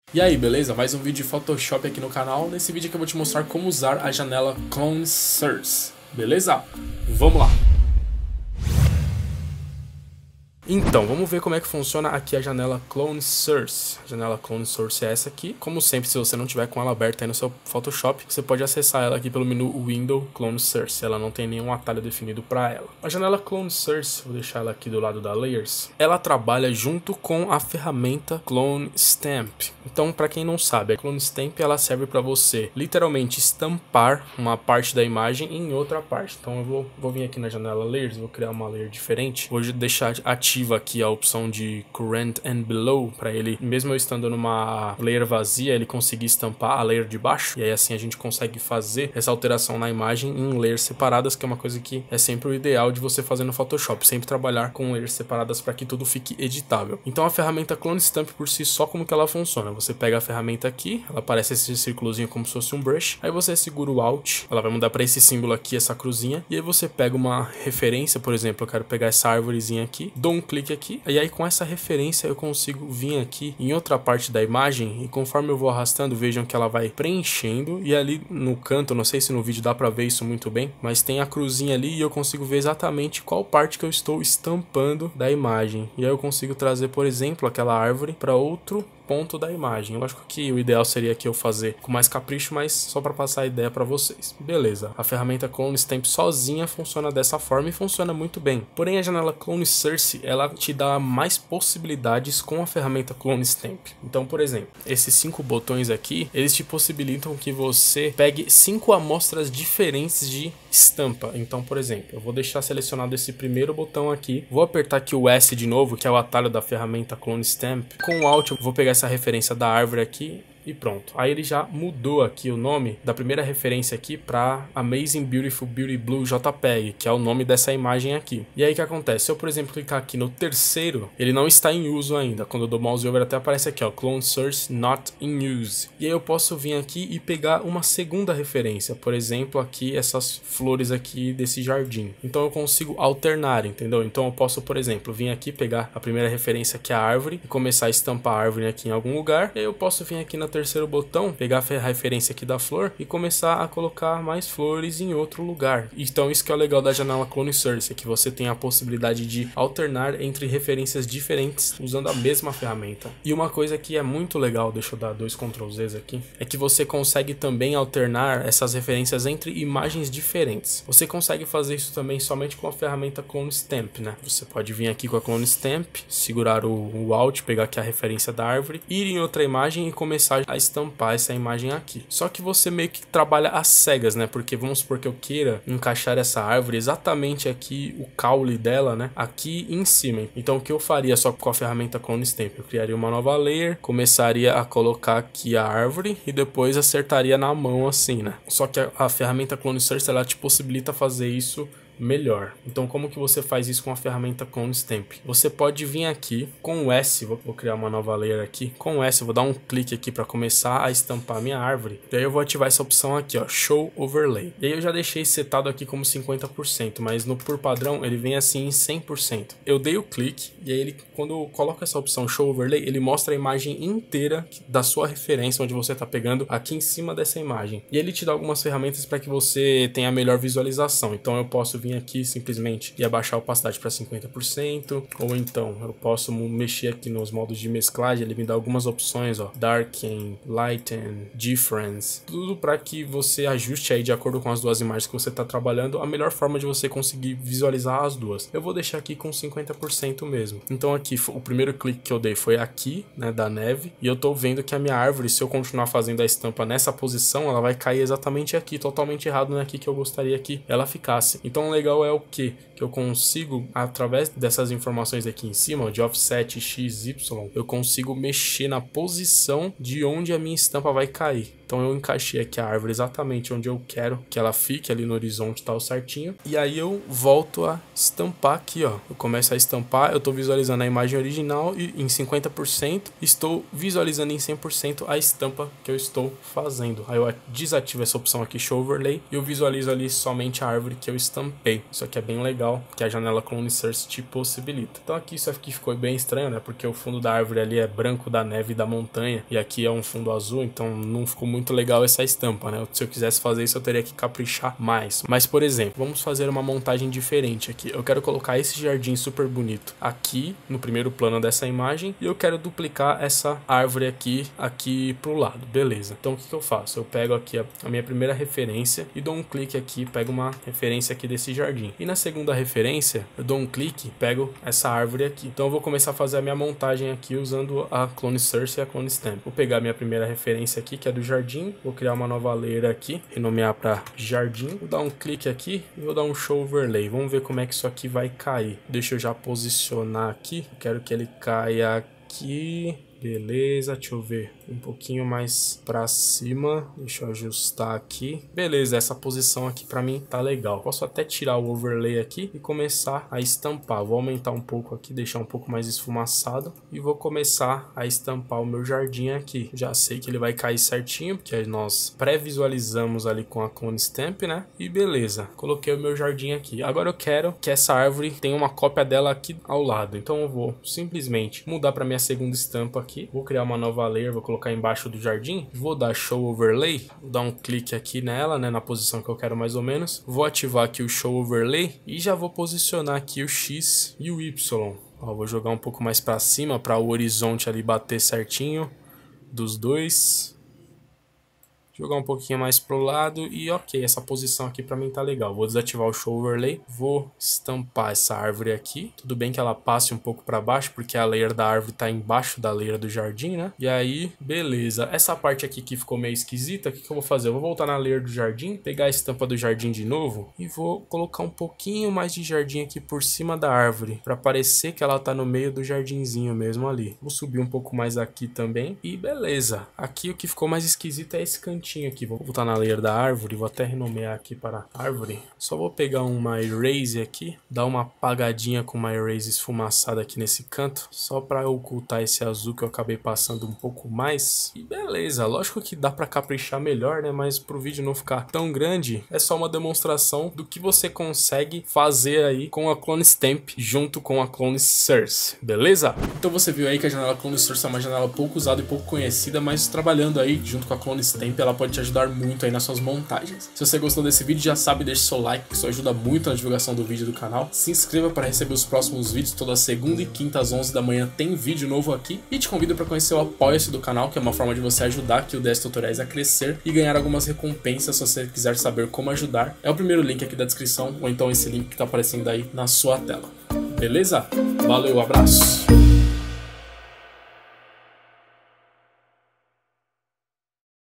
E aí, beleza? Mais um vídeo de Photoshop aqui no canal. Nesse vídeo aqui eu vou te mostrar como usar a janela Clone Source, beleza? Vamos lá! Então, vamos ver como é que funciona aqui a janela Clone Source. A janela Clone Source é essa aqui. Como sempre, se você não tiver com ela aberta aí no seu Photoshop, você pode acessar ela aqui pelo menu Window Clone Source. Ela não tem nenhum atalho definido para ela. A janela Clone Source, vou deixar ela aqui do lado da Layers, ela trabalha junto com a ferramenta Clone Stamp. Então, para quem não sabe, a Clone Stamp ela serve para você literalmente estampar uma parte da imagem em outra parte. Então, eu vou vir aqui na janela Layers, vou criar uma layer diferente. Vou deixar ativa aqui a opção de Current and Below, para ele, mesmo eu estando numa layer vazia, ele conseguir estampar a layer de baixo, e aí assim a gente consegue fazer essa alteração na imagem em layers separadas, que é uma coisa que é sempre o ideal de você fazer no Photoshop, sempre trabalhar com layers separadas para que tudo fique editável. Então a ferramenta Clone Stamp por si só, como que ela funciona? Você pega a ferramenta aqui, ela aparece esse círculozinho como se fosse um brush, aí você segura o Alt, ela vai mudar para esse símbolo aqui, essa cruzinha, e aí você pega uma referência, por exemplo, eu quero pegar essa árvorezinha aqui, dou um clique aqui, e aí com essa referência eu consigo vir aqui em outra parte da imagem, e conforme eu vou arrastando, vejam que ela vai preenchendo, e ali no canto, não sei se no vídeo dá pra ver isso muito bem, mas tem a cruzinha ali e eu consigo ver exatamente qual parte que eu estou estampando da imagem, e aí eu consigo trazer, por exemplo, aquela árvore para outro ponto da imagem. Eu acho que o ideal seria que eu fazer com mais capricho, mas só para passar a ideia para vocês. Beleza, a ferramenta Clone Stamp sozinha funciona dessa forma e funciona muito bem. Porém, a janela Clone Source, ela te dá mais possibilidades com a ferramenta Clone Stamp. Então, por exemplo, esses 5 botões aqui, eles te possibilitam que você pegue 5 amostras diferentes de estampa. Então, por exemplo, eu vou deixar selecionado esse primeiro botão aqui, vou apertar aqui o S de novo, que é o atalho da ferramenta Clone Stamp. Com o Alt eu vou pegar essa referência da árvore aqui e pronto. Aí ele já mudou aqui o nome da primeira referência aqui para Amazing Beautiful Beauty Blue JPEG, que é o nome dessa imagem aqui. E aí o que acontece? Se eu, por exemplo, clicar aqui no terceiro, ele não está em uso ainda. Quando eu dou mouse over até aparece aqui, ó, Clone Source Not in Use. E aí eu posso vir aqui e pegar uma segunda referência, por exemplo, aqui essas flores aqui desse jardim. Então eu consigo alternar, entendeu? Então eu posso, por exemplo, vir aqui pegar a primeira referência que é a árvore e começar a estampar a árvore aqui em algum lugar. E aí eu posso vir aqui na terceiro botão, pegar a referência aqui da flor e começar a colocar mais flores em outro lugar. Então isso que é o legal da janela Clone Source, é que você tem a possibilidade de alternar entre referências diferentes usando a mesma ferramenta. E uma coisa que é muito legal, deixa eu dar 2 Ctrl Zs aqui, é que você consegue também alternar essas referências entre imagens diferentes. Você consegue fazer isso também somente com a ferramenta Clone Stamp, né? Você pode vir aqui com a Clone Stamp, segurar o Alt, pegar aqui a referência da árvore, ir em outra imagem e começar a estampar essa imagem aqui. Só que você meio que trabalha às cegas, né? Porque vamos supor que eu queira encaixar essa árvore exatamente aqui, o caule dela, né? Aqui em cima. Então o que eu faria só com a ferramenta Clone Stamp? Eu criaria uma nova layer, começaria a colocar aqui a árvore e depois acertaria na mão assim, né? Só que a ferramenta Clone Source, ela te possibilita fazer isso melhor. Então como que você faz isso com a ferramenta Clone Stamp? Você pode vir aqui com o S, vou criar uma nova layer aqui, com o S eu vou dar um clique aqui para começar a estampar a minha árvore, e aí eu vou ativar essa opção aqui, ó, Show Overlay. E aí eu já deixei setado aqui como 50%, mas por padrão ele vem assim em 100%. Eu dei o clique, e aí ele, quando eu coloco essa opção Show Overlay, ele mostra a imagem inteira da sua referência, onde você está pegando aqui em cima dessa imagem. E ele te dá algumas ferramentas para que você tenha a melhor visualização. Então eu posso vir aqui simplesmente e abaixar a opacidade para 50%, ou então eu posso mexer aqui nos modos de mesclagem, ele me dá algumas opções, ó, Darken, Lighten, Difference, tudo para que você ajuste aí de acordo com as duas imagens que você está trabalhando, a melhor forma de você conseguir visualizar as duas. Eu vou deixar aqui com 50% mesmo. Então aqui, o primeiro clique que eu dei foi aqui, né, da neve, e eu tô vendo que a minha árvore, se eu continuar fazendo a estampa nessa posição, ela vai cair exatamente aqui, totalmente errado, né, aqui que eu gostaria que ela ficasse. Então legal é o que eu consigo, através dessas informações aqui em cima, de offset x, y, eu consigo mexer na posição de onde a minha estampa vai cair. Então eu encaixei aqui a árvore exatamente onde eu quero que ela fique, ali no horizonte tal certinho. E aí eu volto a estampar aqui, ó. Eu começo a estampar, eu tô visualizando a imagem original e em 50%, estou visualizando em 100% a estampa que eu estou fazendo. Aí eu desativo essa opção aqui, Show Overlay, e eu visualizo ali somente a árvore que eu estampei. Isso aqui é bem legal, que a janela Clone Source te possibilita. Então aqui isso aqui ficou bem estranho, né? Porque o fundo da árvore ali é branco da neve e da montanha, e aqui é um fundo azul, então não ficou muito legal essa estampa, né? Se eu quisesse fazer isso, eu teria que caprichar mais. Mas, por exemplo, vamos fazer uma montagem diferente aqui. Eu quero colocar esse jardim super bonito aqui no primeiro plano dessa imagem, e eu quero duplicar essa árvore aqui pro lado, beleza? Então o que eu faço? Eu pego aqui a minha primeira referência e dou um clique aqui, pego uma referência aqui desse jardim, e na segunda referência eu dou um clique, pego essa árvore aqui. Então eu vou começar a fazer a minha montagem aqui usando a Clone Source e a Clone Stamp. Vou pegar a minha primeira referência aqui, que é do jardim, vou criar uma nova layer aqui, renomear para jardim, vou dar um clique aqui e vou dar um Show Overlay. Vamos ver como é que isso aqui vai cair. Deixa eu já posicionar aqui, eu quero que ele caia aqui. Beleza, deixa eu ver um pouquinho mais pra cima, deixa eu ajustar aqui. Beleza, essa posição aqui pra mim tá legal. Posso até tirar o overlay aqui e começar a estampar. Vou aumentar um pouco aqui, deixar um pouco mais esfumaçado, e vou começar a estampar o meu jardim aqui. Já sei que ele vai cair certinho, porque nós pré-visualizamos ali com a Clone Stamp, né? E beleza, coloquei o meu jardim aqui. Agora eu quero que essa árvore tenha uma cópia dela aqui ao lado, então eu vou simplesmente mudar para minha segunda estampa aqui. Vou criar uma nova layer, vou colocar embaixo do jardim, vou dar Show Overlay, vou dar um clique aqui nela, né, na posição que eu quero mais ou menos. Vou ativar aqui o Show Overlay e já vou posicionar aqui o X e o Y. Ó, vou jogar um pouco mais para cima para o horizonte ali bater certinho dos dois. Jogar um pouquinho mais pro lado e ok, essa posição aqui pra mim tá legal. Vou desativar o Show Overlay, vou estampar essa árvore aqui. Tudo bem que ela passe um pouco pra baixo, porque a layer da árvore tá embaixo da layer do jardim, né? E aí, beleza. Essa parte aqui que ficou meio esquisita, o que eu vou fazer? Eu vou voltar na layer do jardim, pegar a estampa do jardim de novo e vou colocar um pouquinho mais de jardim aqui por cima da árvore, pra parecer que ela tá no meio do jardinzinho mesmo ali. Vou subir um pouco mais aqui também e beleza. Aqui o que ficou mais esquisito é esse cantinho aqui. Vou voltar na layer da árvore, vou até renomear aqui para árvore. Só vou pegar uma erase aqui, dar uma apagadinha com uma erase esfumaçada aqui nesse canto, só para ocultar esse azul que eu acabei passando um pouco mais. E beleza, lógico que dá para caprichar melhor, né? Mas pro vídeo não ficar tão grande, é só uma demonstração do que você consegue fazer aí com a Clone Stamp junto com a Clone Source, beleza? Então você viu aí que a janela Clone Source é uma janela pouco usada e pouco conhecida, mas trabalhando aí junto com a Clone Stamp, ela pode te ajudar muito aí nas suas montagens. Se você gostou desse vídeo, já sabe, deixe seu like, que isso ajuda muito na divulgação do vídeo do canal. Se inscreva para receber os próximos vídeos. Toda segunda e quinta às 11 da manhã tem vídeo novo aqui. E te convido para conhecer o Apoia-se do canal, que é uma forma de você ajudar aqui o DS Tutoriais a crescer e ganhar algumas recompensas se você quiser saber como ajudar. É o primeiro link aqui da descrição, ou então esse link que está aparecendo aí na sua tela. Beleza? Valeu, abraço!